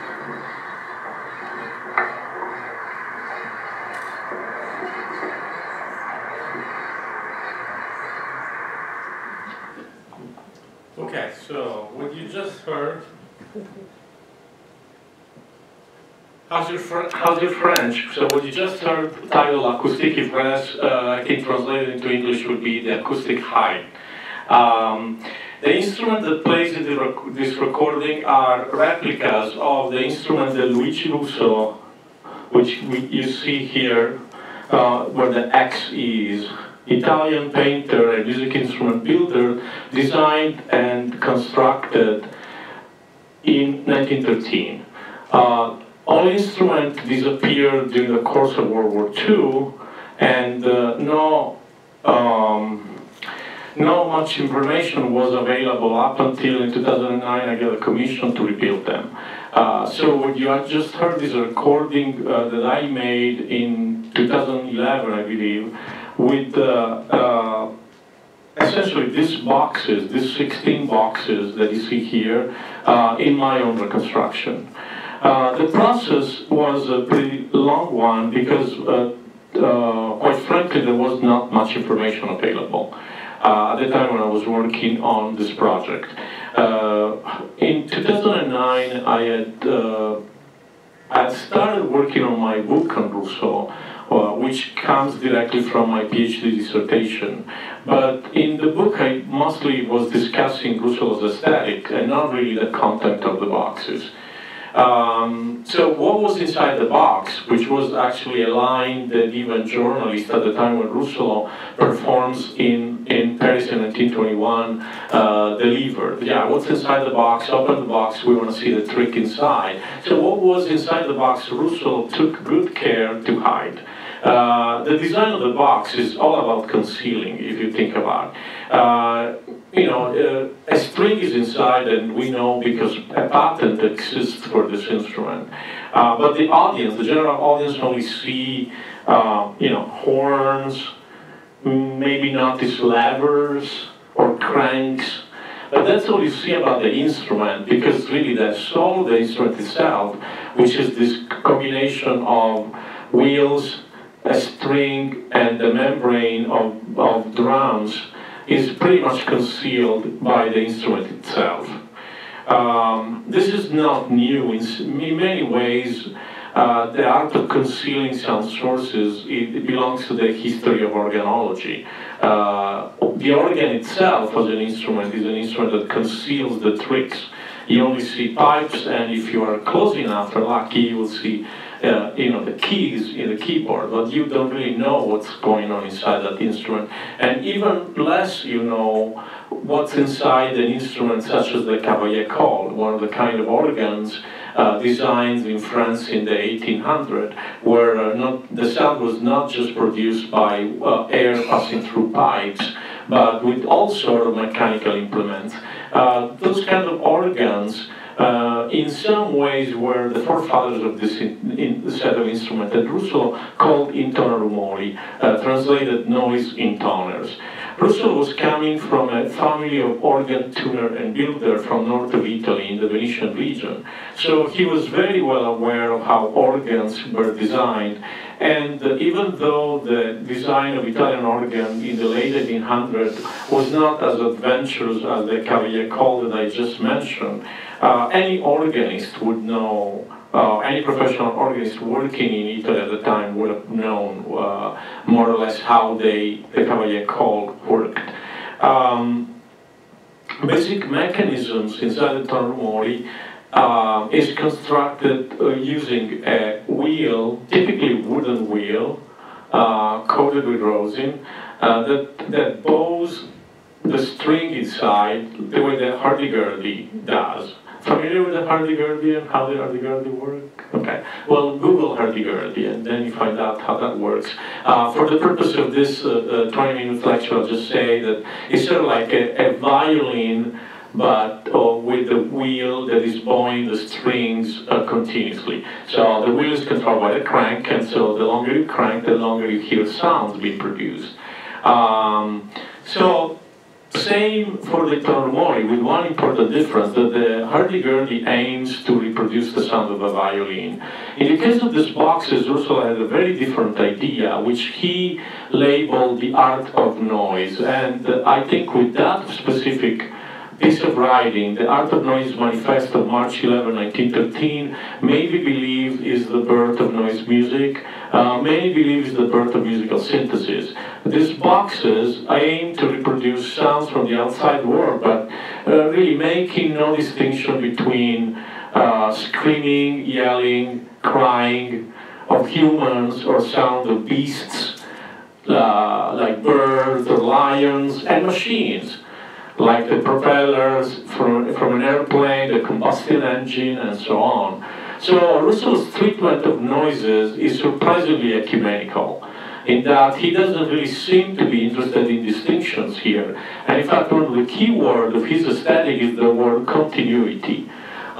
Okay, so what you just heard. How's your French? So what you just heard, titled Acoustique Ivresse, I think translated into English would be the acoustic high. The instrument that plays in this recording are replicas of the instrument that Luigi Russo, which you see here, where the X is. Italian painter and music instrument builder, designed and constructed in 1913. All instruments disappeared during the course of World War II, and no much information was available up until in 2009 I got a commission to rebuild them. So what you had just heard is a recording that I made in 2011, I believe, with essentially these boxes, these 16 boxes that you see here, in my own reconstruction. The process was a pretty long one because, quite frankly, there was not much information available at the time when I was working on this project. In 2009, I had started working on my book on Russo, which comes directly from my PhD dissertation. But in the book, I mostly was discussing Russo's aesthetic and not really the content of the boxes. So what was inside the box, which was actually a line that even journalists at the time when Russo performs in Paris in 1921 delivered. Yeah, what's inside the box? Open the box, we want to see the trick inside. So what was inside the box, Russo took good care to hide. The design of the box is all about concealing, if you think about it. A string is inside, and we know because a patent exists for this instrument. But the audience, the general audience, only see, horns, maybe not these levers or cranks. But that's all you see about the instrument, because really the soul of the instrument itself, which is this combination of wheels, a string, and the membrane of drums, is pretty much concealed by the instrument itself. This is not new. In many ways, the art of concealing sound sources, it belongs to the history of organology. The organ itself as an instrument is an instrument that conceals the tricks. You only see pipes, and if you are close enough or lucky, you will see the keys in the keyboard, but you don't really know what's going on inside that instrument. And even less you know what's inside an instrument such as the Cavaillé-Coll, one of the kind of organs designed in France in the 1800s, where the sound was not just produced by air passing through pipes, but with all sorts of mechanical implements. Those kind of organs, in some ways, were the forefathers of this set of instruments that Russo called intoner rumori, translated noise intoners. Russo was coming from a family of organ tuner and builder from north of Italy in the Venetian region. So he was very well aware of how organs were designed. And even though the design of Italian organ in the late 1800s was not as adventurous as the Cavaillé-Coll that I just mentioned, any organist would know, any professional organist working in Italy at the time would have known more or less how the Cavaillé-Coll worked. Basic mechanisms inside the intoner rumori is constructed using a wheel, typically wooden wheel, coated with rosin, that bows the string inside the way the hurdy-gurdy does. Familiar with the hurdy-gurdy and how the hurdy-gurdy work? Okay. Well, Google hurdy-gurdy and then you find out how that works. For the purpose of this 20-minute lecture, I'll just say that it's sort of like a violin, but with the wheel that is bowing the strings continuously. So the wheel is controlled by the crank, and so the longer you crank, the longer you hear sounds being produced. So Same for the Tormori, with one important difference, that the hurdy-gurdy aims to reproduce the sound of a violin. In the case of these boxes, Russell had a very different idea, which he labeled the art of noise. And I think with that specific piece of writing, the Art of Noise Manifest of March 11, 1913, many believe is the birth of noise music. Many believe is the birth of musical synthesis. These boxes aim to reproduce sounds from the outside world, but really making no distinction between screaming, yelling, crying of humans or sound of beasts like birds or lions, and machines like the propellers from an airplane, the combustion engine, and so on. So Russell's treatment of noises is surprisingly ecumenical, in that he doesn't really seem to be interested in distinctions here. And in fact, one of the key words of his aesthetic is the word continuity.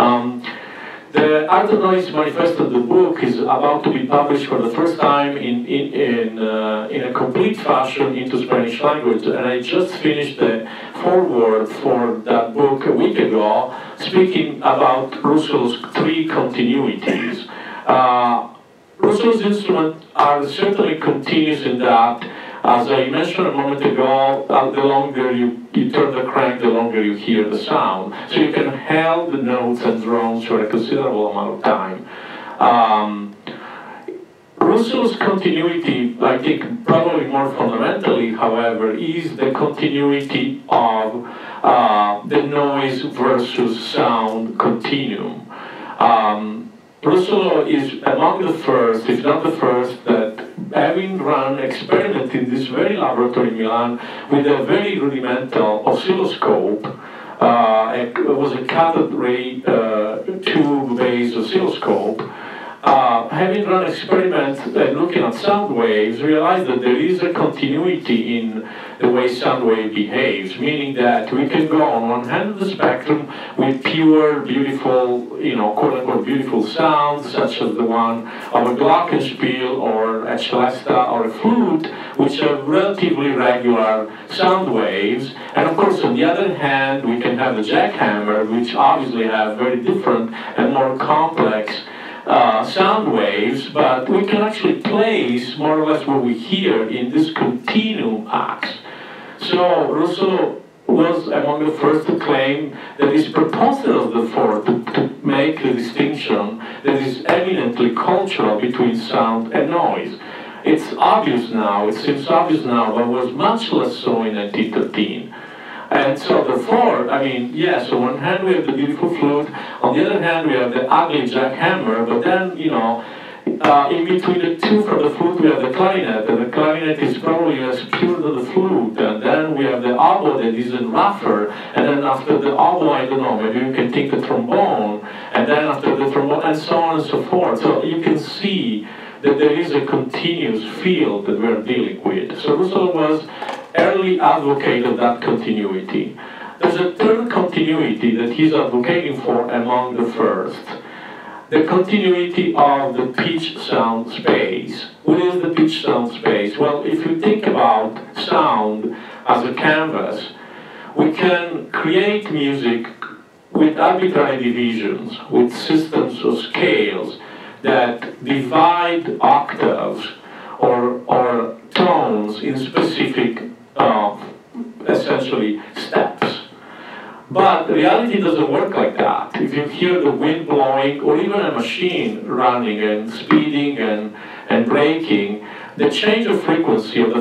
The Art of Noise Manifesto, the book, is about to be published for the first time in a complete fashion into Spanish language, and I just finished the foreword for that book a week ago, speaking about Russell's three continuities. Russell's instruments are certainly continuous in that, as I mentioned a moment ago, the longer you turn the crank, the longer you hear the sound. So you can hold the notes and drones for a considerable amount of time. Russell's continuity, I think probably more fundamentally, however, is the continuity of the noise versus sound continuum. Russell is among the first, if not the first, that having run experiment in this very laboratory in Milan with a very rudimental oscilloscope. It was a cathode ray tube-based oscilloscope. Having run experiments and looking at sound waves, realized that there is a continuity in the way sound wave behaves, meaning that we can go on one hand of the spectrum with pure, beautiful, quote-unquote beautiful sounds, such as the one of a glockenspiel or a celesta or a flute, which are relatively regular sound waves. And of course, on the other hand, we can have the jackhammer, which obviously have very different and more complex sound waves, but we can actually place more or less what we hear in this continuum act. So Russell was among the first to claim that it's preposterous, therefore, to make the distinction that is eminently cultural between sound and noise. It's obvious now, it seems obvious now, but was much less so in 1913. And so therefore, I mean, yes, on one hand we have the beautiful flute, on the other hand we have the ugly jackhammer, but then, in between the two from the flute we have the clarinet, and the clarinet is probably as pure as the flute, and then we have the oboe that isn't rougher, and then after the oboe, I don't know, maybe you can take the trombone, and then after the trombone, and so on and so forth. So you can see that there is a continuous field that we're dealing with. So Russell was early advocate of that continuity. There's a third continuity that he's advocating for among the first. The continuity of the pitch sound space. What is the pitch sound space? Well, if you think about sound as a canvas, we can create music with arbitrary divisions, with systems of scales that divide octaves or tones in specific essentially steps. But reality doesn't work like that. If you hear the wind blowing, or even a machine running and speeding and braking, the change of frequency of the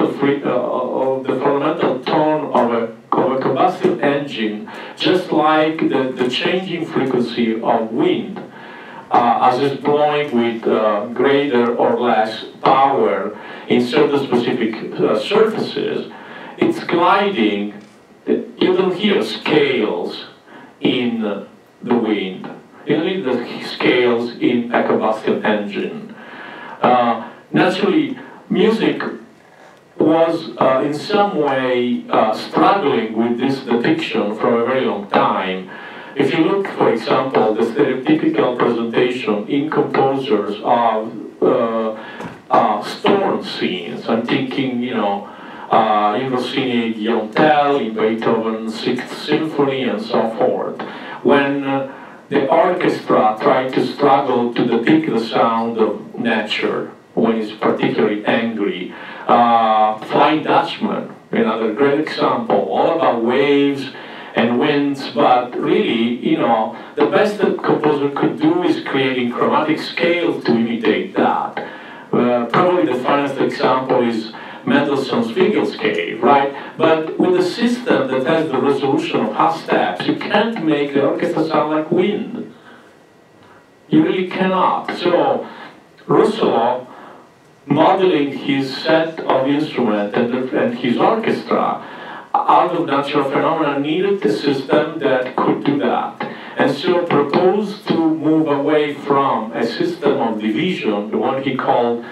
fundamental tone of a combustion engine, just like the changing frequency of wind, as it's blowing with greater or less power in certain specific surfaces, it's gliding. You don't hear scales in the wind. You don't hear the scales in a combustion engine. Naturally, music was in some way struggling with this depiction for a very long time. If you look, for example, the stereotypical presentation in composers of storm scenes, I'm thinking, in Rossini, Guillaume Tell, in Beethoven's Sixth Symphony, and so forth. When the orchestra tried to struggle to depict the sound of nature when it's particularly angry. Flying Dutchman, another great example, all about waves and winds, but really, you know, the best that composer could do is creating chromatic scales to imitate that. Probably the finest example is Mendelssohn's Fingerskale, right? But with a system that has the resolution of half steps, you can't make the orchestra sound like wind. You really cannot. So Russolo, modeling his set of instruments and his orchestra out of natural phenomena, needed a system that could do that. And so proposed to move away from a system of division, the one he called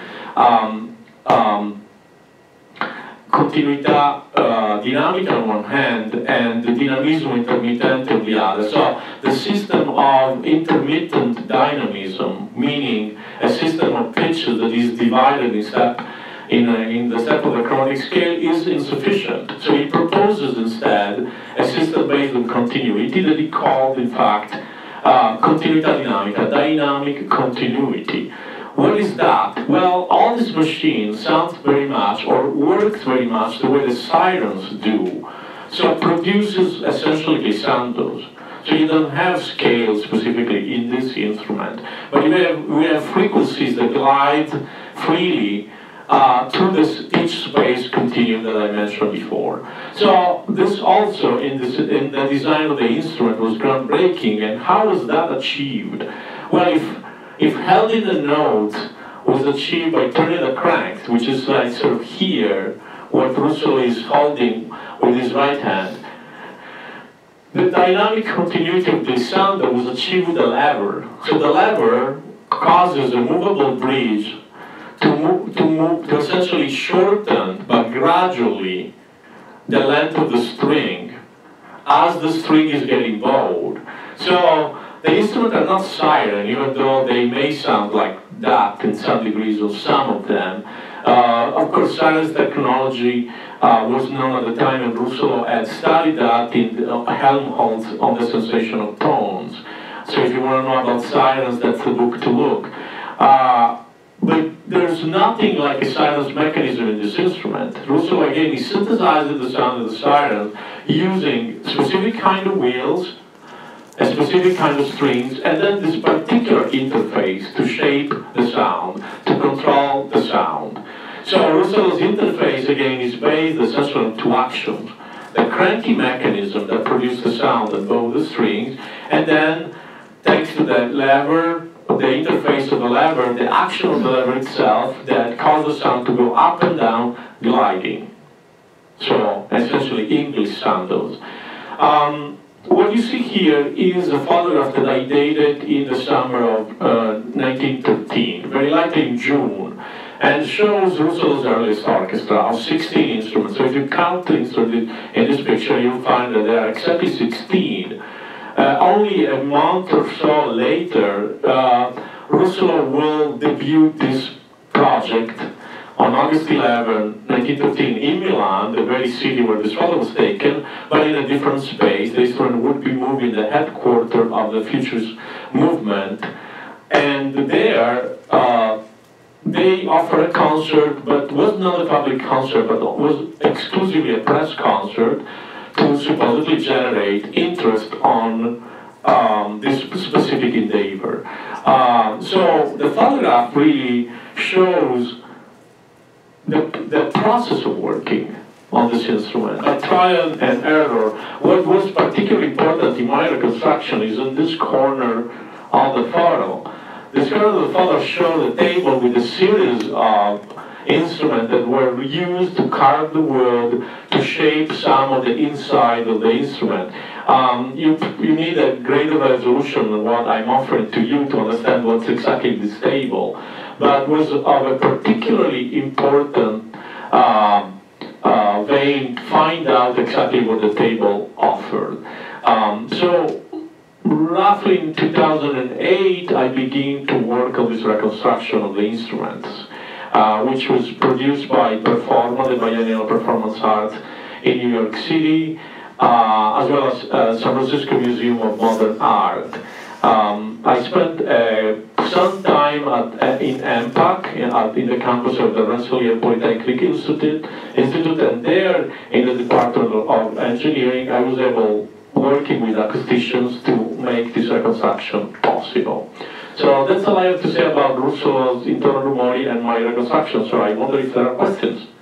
continuità dinamica on one hand and the dinamismo intermittente on the other. So the system of intermittent dynamism, meaning a system of pitches that is divided in the step of the chromatic scale, is insufficient. So he proposes instead a system based on continuity that he called, in fact, continuità dinamica, dynamic continuity. What is that? Well, all these machines sound very much, or work very much, the way the sirens do. So it produces essentially glissandos. So you don't have scales specifically in this instrument, but we have frequencies that glide freely through this pitch space continuum that I mentioned before. So this also in the design of the instrument was groundbreaking. And how was that achieved? Well, if held in the note was achieved by turning the crank, which is like sort of here, what Russolo is holding with his right hand, the dynamic continuity of the sound that was achieved with the lever. So the lever causes a movable bridge to essentially shorten, but gradually, the length of the string as the string is getting bowed. So the instruments are not siren, even though they may sound like that in some degrees of some of them. Of course, silence technology was known at the time, and Russolo had studied that in Helmholtz on the sensation of tones. So if you want to know about silence, that's the book to look. But there's nothing like a silence mechanism in this instrument. Russolo, again, he synthesizes the sound of the siren using specific kind of wheels, a specific kind of strings, and then this particular interface to shape the sound, to control the sound. So Russolo's interface, again, is based essentially on two actions. The cranky mechanism that produces the sound at both the strings, and then, thanks to the lever, the interface of the lever, the action of the lever itself that causes the sound to go up and down, gliding. So, essentially, English soundos. What you see here is a photograph that I dated in the summer of 1913, very likely in June, and shows Russolo's earliest orchestra of 16 instruments. So if you count the instruments in this picture, you'll find that there are exactly 16. Only a month or so later, Russolo will debut this project on August 11, 1913 in Milan, the very city where this photo was taken, but in a different space. The instrument would be moving the headquarters of the Futurist movement. And there, they offer a concert, but was not a public concert, but was exclusively a press concert to supposedly generate interest on this specific endeavor. So the photograph really shows the process of working on this instrument, a trial and error. What was particularly important in my reconstruction is in this corner of the photo. This corner of the photo shows a table with a series of instruments that were used to carve the wood, to shape some of the inside of the instrument. You need a greater resolution than what I'm offering to you to understand what's exactly in this table, but was of a particularly important vein to find out exactly what the table offered. So roughly in 2008, I began to work on this reconstruction of the instruments. which was produced by Performa, the Biennial Performance Arts in New York City, as well as San Francisco Museum of Modern Art. I spent some time in MPAC, in the campus of the Rensselaer Polytechnic Institute, and there in the Department of Engineering, I was able, working with acousticians, to make this reconstruction possible. So that's all I have to say about Russo's internal rumori and my reconstruction, so I wonder if there are questions.